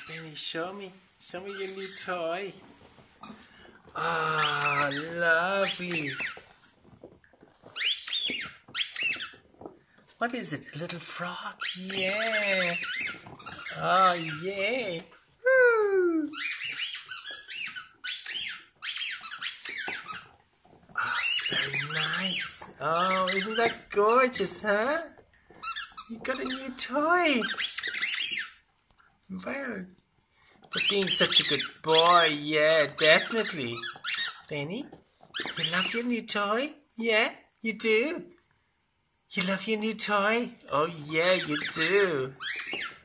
Benny, show me. Show me your new toy. Ah, lovely. What is it? A little frog? Yeah. Oh, yeah. Woo. Oh, very nice. Oh, isn't that gorgeous, huh? You got a new toy. Well, for being such a good boy, yeah, definitely. Benny, you love your new toy? Yeah, you do? You love your new toy? Oh, yeah, you do.